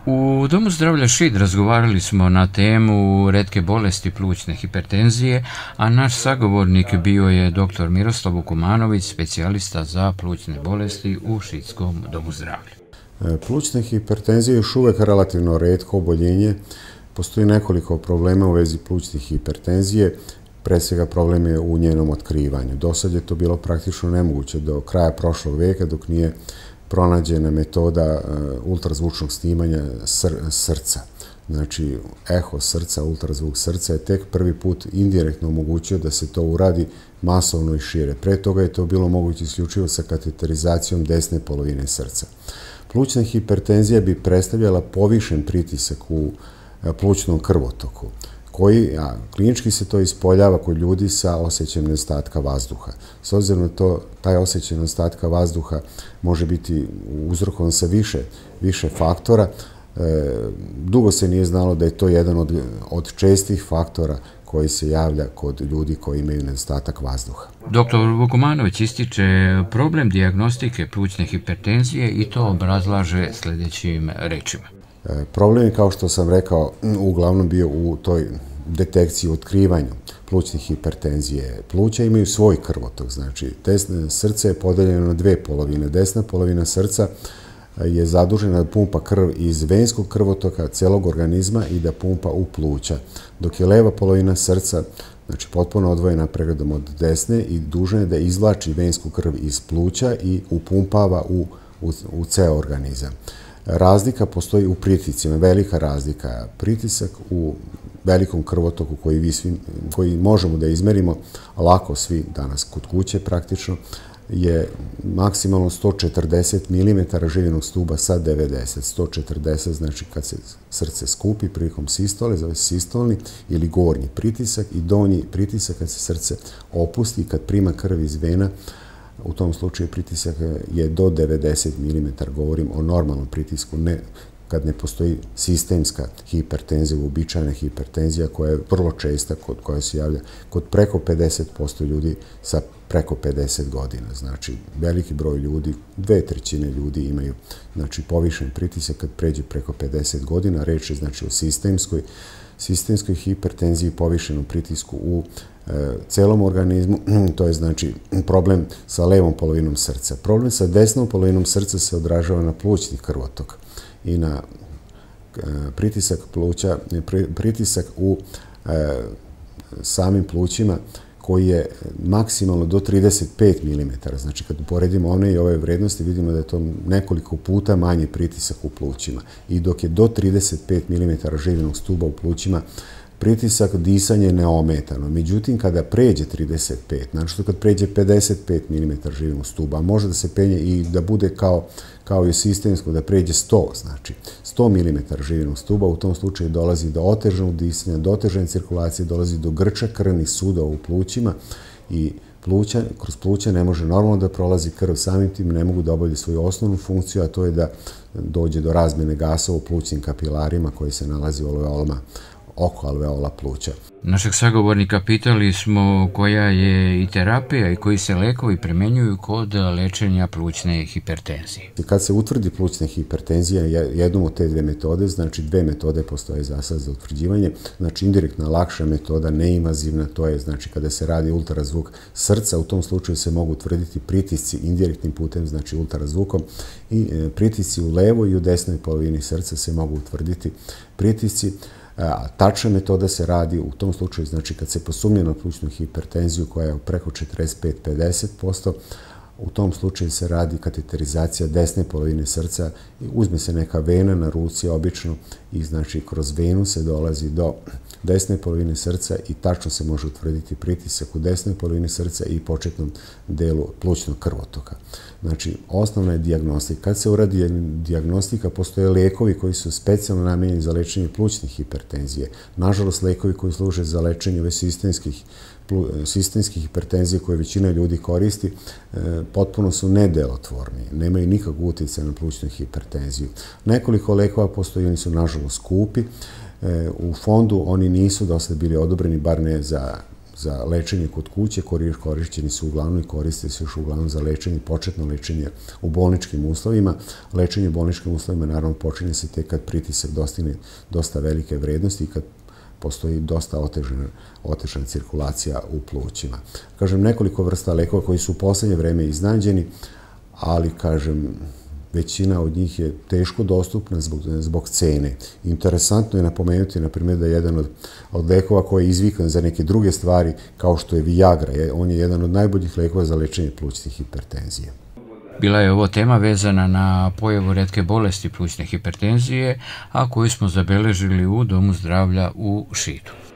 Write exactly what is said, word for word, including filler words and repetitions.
U Domu zdravlja Šid razgovarali smo na temu retke bolesti plućne hipertenzije, a naš sagovornik bio je doktor Miroslav Vukomanović, specijalista za plućne bolesti u Šidskom domu zdravlja. Plućna hipertenzija je još uvek relativno retko oboljenje. Postoji nekoliko problema u vezi plućne hipertenzije. Pre svega problem je u njenom otkrivanju. Do sad je to bilo praktično nemoguće do kraja prošlog veka, dok nije pronađena metoda ultrazvučnog snimanja srca. Znači, eho srca, ultrazvuk srca je tek prvi put indirektno omogućio da se to uradi masovno i šire. Pre toga je to bilo moguće isključivo sa kateterizacijom desne polovine srca. Plućna hipertenzija bi predstavljala povišen pritisak u plućnom krvotoku, koji, a klinički se to ispoljava kod ljudi sa osjećajem nedostatka vazduha. S obzirom na to, taj osjećaj nedostatka vazduha može biti uzrokovan sa više, više faktora. E, dugo se nije znalo da je to jedan od, od čestih faktora koji se javlja kod ljudi koji imaju nedostatak vazduha. Doktor Vukomanović ističe problem dijagnostike plućne hipertenzije i to obrazlaže sljedećim rečima. Problem je, kao što sam rekao, uglavnom bio u toj detekciji, otkrivanju plućne hipertenzije. Pluća imaju svoj krvotok, znači desno srce je podeljeno na dve polovine. Desna polovina srca je zadužena da pumpa krv iz venskog krvotoka celog organizma i da pumpa u pluća, dok je leva polovina srca, znači potpuno odvojena pregledom od desne i dužna je da izvlači vensku krv iz pluća i upumpava u, u, u ceo organizam. Razlika postoji u pritiscima, velika razlika. Pritisak u velikom krvotoku koji, vi svi, koji možemo da izmerimo lako svi danas kod kuće praktično, je maksimalno sto četrdeset milimetara živinog stuba sa devedeset. sto četrdeset znači kad se srce skupi prilikom sistole, zove se sistolni ili gornji pritisak, i donji pritisak kad se srce opusti, kad prima krv iz vena. U tom slučaju pritisak je do devedeset milimetara, govorim o normalnom pritisku, ne kad ne postoji sistemska hipertenzija, uobičajena hipertenzija koja je vrlo česta, kod koja se javlja kod preko pedeset posto ljudi sa preko pedeset godina. Znači, veliki broj ljudi, dve trećine ljudi imaju, znači, povišen pritisak kad pređe preko pedeset godina. Reč je, znači, o sistemskoj, sistemskoj hipertenziji, povišenom pritisku u e, celom organizmu. To je, znači, problem sa levom polovinom srca. Problem sa desnom polovinom srca se odražava na plućni krvotok i na e, pritisak pluća, pritisak u e, samim plućima, koji je maksimalno do trideset pet milimetara. Znači, kad uporedimo one i ove vrednosti, vidimo da je to nekoliko puta manji pritisak u plućima. I dok je do trideset pet milimetara živinog stuba u plućima, pritisak, disanje je neometano. Međutim, kada pređe trideset pet, znači kad pređe pedeset pet milimetara živinog stuba, može da se penje i da bude kao, kao i sistemsko, da pređe sto, znači sto milimetara živinog stuba, u tom slučaju dolazi do otežanog disanja, do otežane cirkulacije, dolazi do grča krvnih sudova u plućima i pluća, kroz pluća ne može normalno da prolazi krv, samim tim ne mogu da obavljaju svoju osnovnu funkciju, a to je da dođe do razmene gasova u plućnim kapilarima koji se nalazi u alveolama oko alveola pluća. Našeg sagovornika pitali smo koja je i terapija i koji se lekovi primenjuju kod lečenja plućne hipertenzije. Kad se utvrdi plućna hipertenzija, jednom od te dve metode, znači dve metode postoje za sad za utvrđivanje, znači indirektna, lakša metoda, neinvazivna, to je znači kada se radi ultrazvuk srca, u tom slučaju se mogu utvrditi pritisci indirektnim putem, znači ultrazvukom, i pritisci u levoj i u desnoj polovini srca se mogu utvrditi pritisci. A tačna metoda se radi u tom slučaju, znači kad se posumnje na plućnu hipertenziju koja je preko četrdeset pet do pedeset posto, u tom slučaju se radi kateterizacija desne polovine srca i uzme se neka vena na ruci obično i znači kroz venu se dolazi do desne polovine srca i tačno se može utvrditi pritisak u desnoj polovini srca i početnom delu plućnog krvotoka. Znači, osnovna je dijagnostika. Kad se uradi dijagnostika, postoje lekovi koji su specijalno namenjeni za lečenje plućne hipertenzije. Nažalost, lekovi koji služe za lečenje ove sistemskih sistemskih hipertenzije koje većina ljudi koristi, potpuno su nedelotvorni, nemaju nikakvog utjecaja na plućnu hipertenziju. Nekoliko lekova postoji, oni su nažalost skupi. U fondu oni nisu dosta bili odobreni, bar ne za za lečenje kod kuće, korišćeni su uglavnom i koriste se još uglavnom za lečenje, početno lečenje u bolničkim uslovima. Lečenje u bolničkim uslovima naravno počinje se tek kad pritisak dostigne dosta velike vrednosti i kad postoji dosta otežana, otežana cirkulacija u plućima. Kažem, nekoliko vrsta lekova koji su u poslednje vreme iznađeni, ali, kažem, većina od njih je teško dostupna zbog, zbog cene. Interesantno je napomenuti, na primjer, da je jedan od, od lekova koji je izvikan za neke druge stvari, kao što je Viagra, je, on je jedan od najboljih lekova za lečenje plućne hipertenzije. Bila je ovo tema vezana na pojavu retke bolesti plućne hipertenzije, a koju smo zabeležili u Domu zdravlja u Šidu.